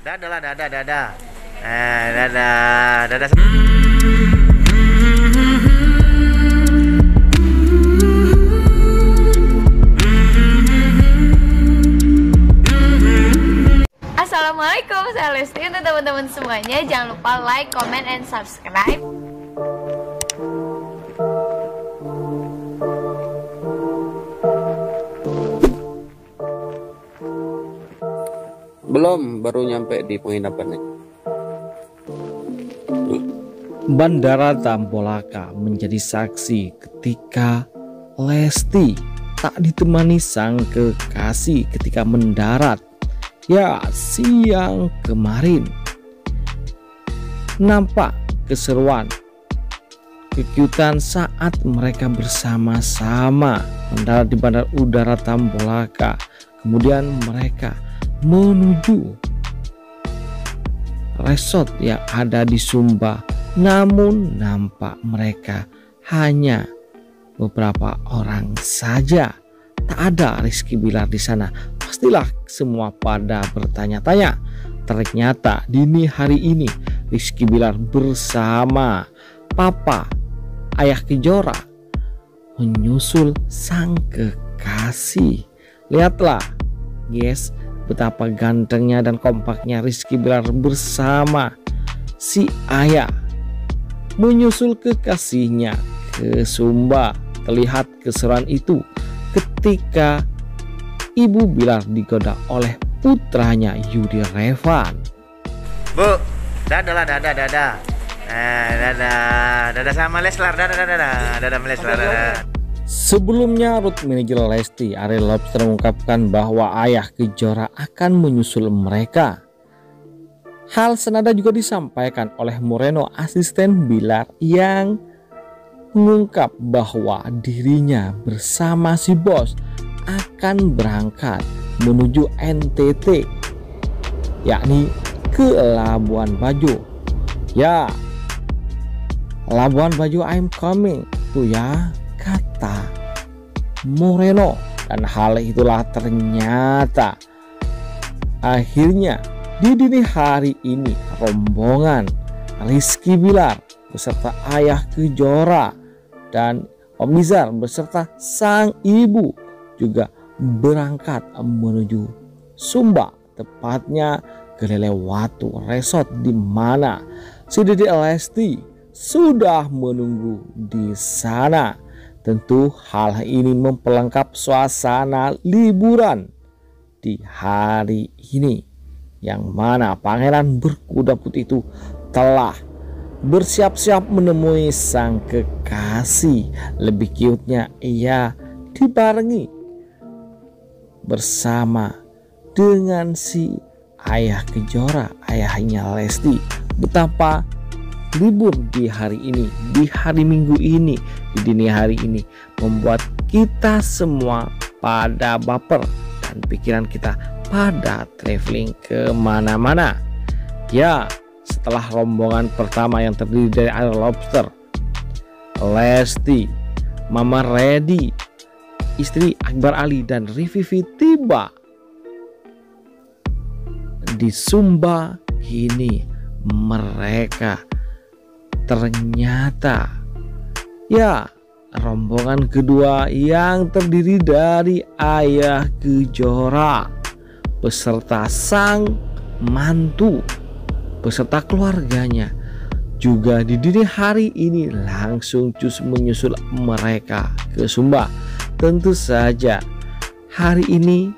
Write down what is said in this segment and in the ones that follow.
Dadah lah, dadah, dadah. Dadah, dadah. Assalamualaikum, saya Lesti. Untuk teman-teman semuanya, jangan lupa like, comment, and subscribe. Belum, baru nyampe di penginapannya. Bandara Tambolaka menjadi saksi ketika Lesti tak ditemani sang kekasih ketika mendarat. Ya, siang kemarin nampak keseruan, kekiutan saat mereka bersama-sama mendarat di Bandara Udara Tambolaka. Kemudian mereka menuju resort yang ada di Sumba, namun nampak mereka hanya beberapa orang saja. Tak ada Rizky Bilar di sana. Pastilah semua pada bertanya-tanya. Ternyata dini hari ini Rizky Bilar bersama Papa Ayah Kejora menyusul sang kekasih. Lihatlah guys, betapa gantengnya dan kompaknya Rizky Bilar bersama si Ayah menyusul kekasihnya ke Sumba. Terlihat keseruan itu ketika Ibu Bilar digoda oleh putranya Yudi Revan. Bu, dadah lah, dadah, dadah. Dadah, dadah sama Leslar, dadah, dadah, dadah, dadah Leslar, dadah. Sebelumnya, Road Manager Lesti, Ariel Lobster mengungkapkan bahwa Ayah Kejora akan menyusul mereka. Hal senada juga disampaikan oleh Moreno, asisten Bilar, yang mengungkap bahwa dirinya bersama si bos akan berangkat menuju NTT, yakni ke Labuan Bajo. Ya, Labuan Bajo I'm coming tuh ya, kata Moreno. Dan hal itulah ternyata akhirnya di dini hari ini rombongan Rizky Bilar beserta Ayah Kejora dan Om Nizar beserta sang ibu juga berangkat menuju Sumba, tepatnya ke Lelewatu Resort, di mana si Dede Lesti sudah menunggu di sana. Tentu hal ini memperlengkap suasana liburan di hari ini, yang mana pangeran berkuda putih itu telah bersiap-siap menemui sang kekasih. Lebih cute-nya ia dibarengi bersama dengan si Ayah Kejora, ayahnya Lesti. Betapa libur di hari ini, di hari Minggu ini, di dini hari ini membuat kita semua pada baper dan pikiran kita pada traveling kemana-mana. Ya, setelah rombongan pertama yang terdiri dari Ariel Lobster, Lesti, Mama Reddy, istri Akbar Ali, dan Rivivi tiba di Sumba, kini mereka ternyata ya rombongan kedua yang terdiri dari Ayah Kejora beserta sang mantu beserta keluarganya juga di dini hari ini langsung menyusul mereka ke Sumba. Tentu saja hari ini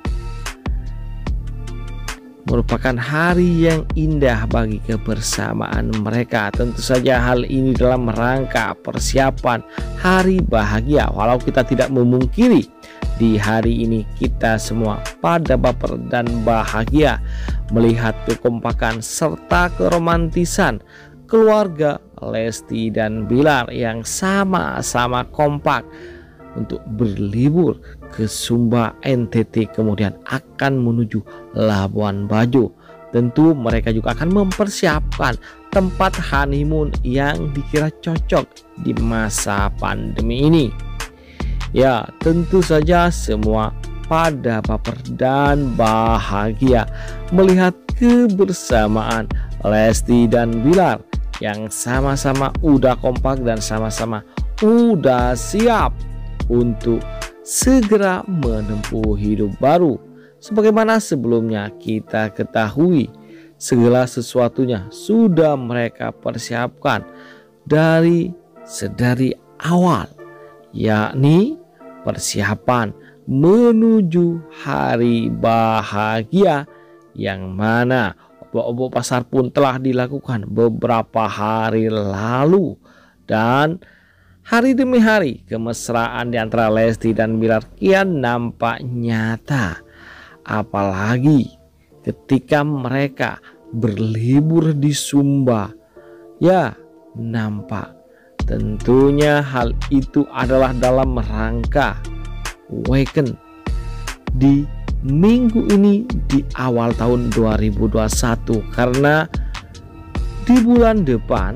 merupakan hari yang indah bagi kebersamaan mereka. Tentu saja hal ini dalam rangka persiapan hari bahagia. Walau kita tidak memungkiri di hari ini kita semua pada baper dan bahagia melihat kekompakan serta keromantisan keluarga Lesti dan Bilar yang sama-sama kompak untuk berlibur ke Sumba NTT, kemudian akan menuju Labuan Bajo. Tentu mereka juga akan mempersiapkan tempat honeymoon yang dikira cocok di masa pandemi ini. Ya, tentu saja semua pada baper dan bahagia melihat kebersamaan Lesti dan Bilar yang sama-sama udah kompak dan sama-sama udah siap untuk segera menempuh hidup baru. Sebagaimana sebelumnya kita ketahui, segala sesuatunya sudah mereka persiapkan dari sedari awal, yakni persiapan menuju hari bahagia yang mana obok-obok pasar pun telah dilakukan beberapa hari lalu. Dan hari demi hari kemesraan di antara Lesti dan Bilar kian nampak nyata, apalagi ketika mereka berlibur di Sumba. Ya, nampak tentunya hal itu adalah dalam rangka weekend di minggu ini di awal tahun 2021, karena di bulan depan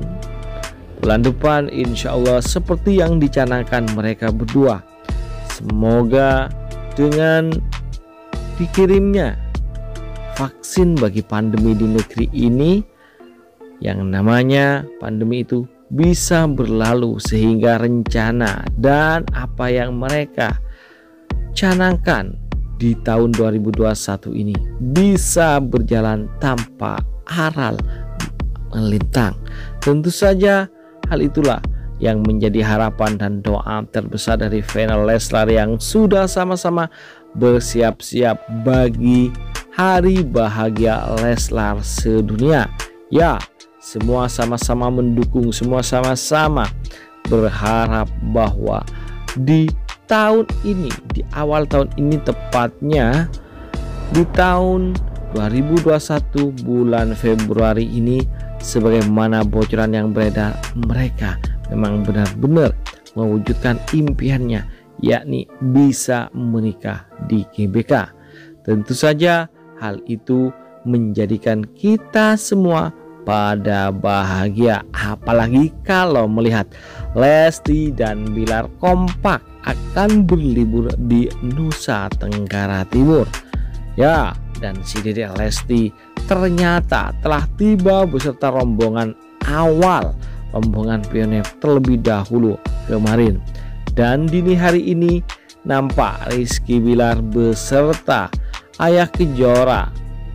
insya Allah seperti yang dicanangkan mereka berdua, semoga dengan dikirimnya vaksin bagi pandemi di negeri ini, yang namanya pandemi itu bisa berlalu sehingga rencana dan apa yang mereka canangkan di tahun 2021 ini bisa berjalan tanpa aral melintang. Tentu saja hal itulah yang menjadi harapan dan doa terbesar dari fans Leslar yang sudah sama-sama bersiap-siap bagi hari bahagia Leslar sedunia. Ya, semua sama-sama mendukung, semua sama-sama berharap bahwa di tahun ini, di awal tahun ini, tepatnya di tahun 2021 bulan Februari ini, sebagaimana bocoran yang beredar, mereka memang benar-benar mewujudkan impiannya, yakni bisa menikah di GBK. Tentu saja hal itu menjadikan kita semua pada bahagia, apalagi kalau melihat Lesti dan Bilar kompak akan berlibur di Nusa Tenggara Timur. Ya, dan si Dedek Lesti ternyata telah tiba beserta rombongan awal, rombongan pionir terlebih dahulu kemarin. Dan dini hari ini nampak Rizky Bilar beserta Ayah Kejora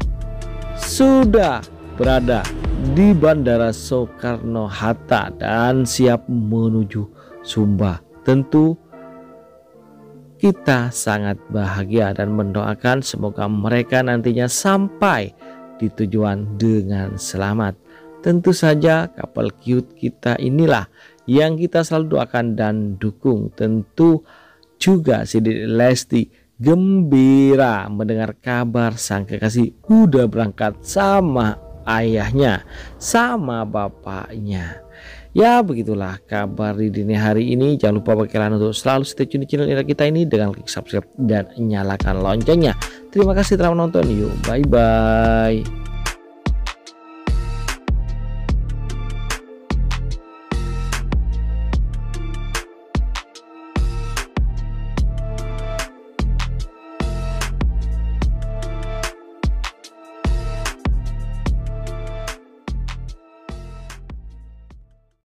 sudah berada di Bandara Soekarno-Hatta dan siap menuju Sumba. Tentu kita sangat bahagia dan mendoakan semoga mereka nantinya sampai di tujuan dengan selamat. Tentu saja kapal cute kita inilah yang kita selalu doakan dan dukung. Tentu juga si Dedek Lesti gembira mendengar kabar sang kekasih udah berangkat sama ayahnya, sama bapaknya. Ya, begitulah kabar di dini hari ini. Jangan lupa bagi kalian untuk selalu stay tune di channel kita ini dengan klik subscribe dan nyalakan loncengnya. Terima kasih telah menonton. Yuk, bye bye.